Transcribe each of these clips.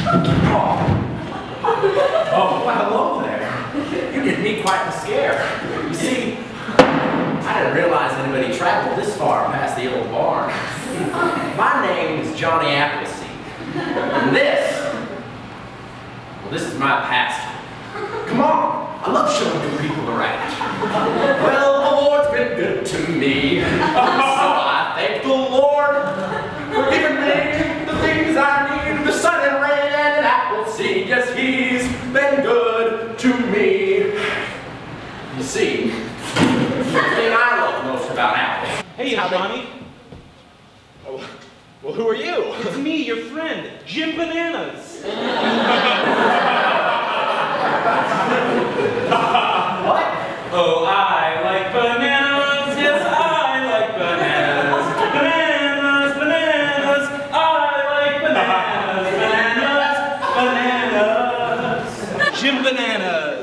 Oh, well, hello there. You did me quite the scare. You see, I didn't realize anybody traveled this far past the old barn. My name is Johnny Appleseed. And this is my pasture. Come on, I love showing you people around. Well, the Lord's been good to me. So I thank the Lord for giving me the things I need. The sun and rain and an Appleseed. Yes, he's been good to me. You see, the thing I love most about apples. Hey, Johnny. Oh, well, who are you? It's me, your friend, Jim Bananas. What? Oh, I like bananas. Yes, I like bananas. Bananas, bananas. I like bananas. Bananas, bananas. Jim Bananas.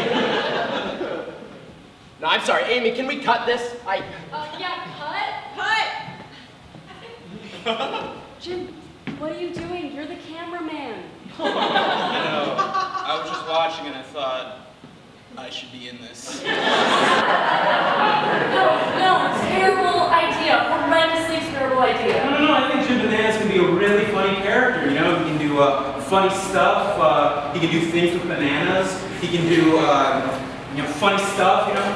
No, I'm sorry, Amy, can we cut this? Yeah, cut. Jim, what are you doing? You're the cameraman. I know. I was just watching and I thought I should be in this. No, terrible idea. Horrendously terrible idea. No, I think Jim Bananas can be a really funny character, you know? He can do funny stuff, he can do things with bananas, he can do, funny stuff, you know?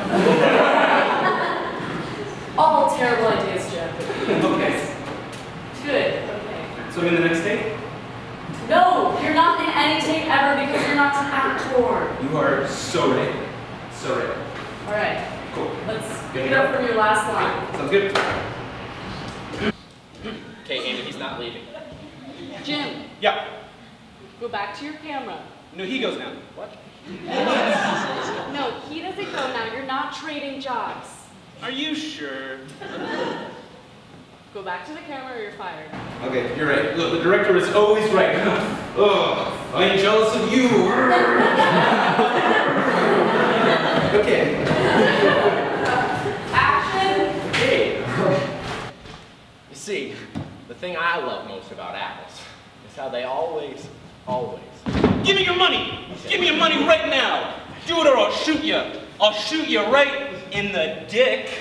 All terrible ideas, Jim. Okay. Good, okay. So I'm in the next take? No, you're not in any tape ever because you're not an actor. You are so right. So right. All right. Cool. Let's pick it up from your last line. Sounds good. Okay, Amy, he's not leaving. Jim, Yeah. go back to your camera. No, he goes now. What? No, he doesn't go now. You're not trading jobs. Are you sure? Go back to the camera or you're fired. Okay, you're right. Look, the director is always right. Oh, I am jealous of you. Okay. Action! Okay. You see, the thing I love most about apples is how they always Give me your money! Give me your money right now! Do it or I'll shoot you! I'll shoot you right in the dick!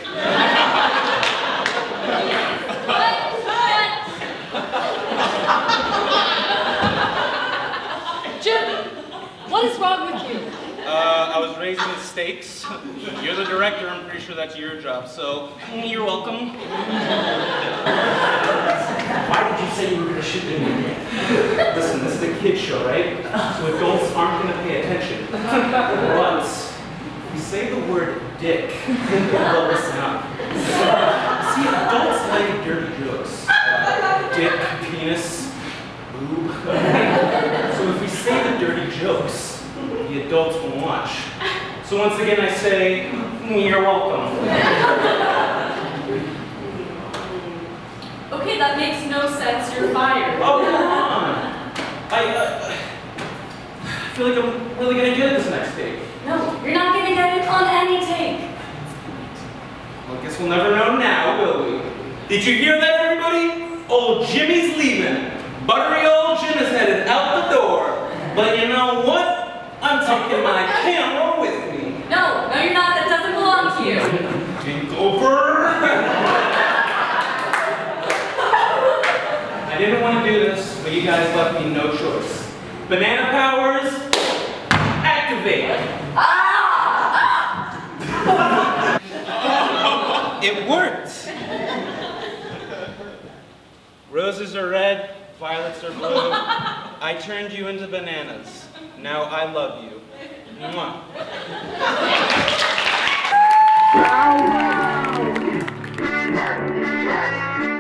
Jim, what is wrong with you? I was raising the stakes. You're the director, I'm pretty sure that's your job, so you're welcome. Why did you say you were going to shoot me? Listen, this is a kid's show, right? So adults aren't going to pay attention. But if you say the word dick, they'll listen up. See, adults like dirty jokes. Dick, penis, boob. So if we say the dirty jokes, the adults will watch. So once again I say, you're welcome. Okay, that makes no sense. You're fired. Oh, come on. I feel like I'm really gonna get it this next take. No, you're not going to get it on any take. Well, I guess we'll never know now, will we? Did you hear that, everybody? Old Jimmy's leaving. Buttery old Jim is headed out the door. But you know what? I'm taking my camera with me. No, you're not. That doesn't belong to you. Take over. I didn't want to do this, but you guys left me no choice. Banana powers, activate. It worked. Roses are red, violets are blue. I turned you into bananas. Now I love you. Mwah.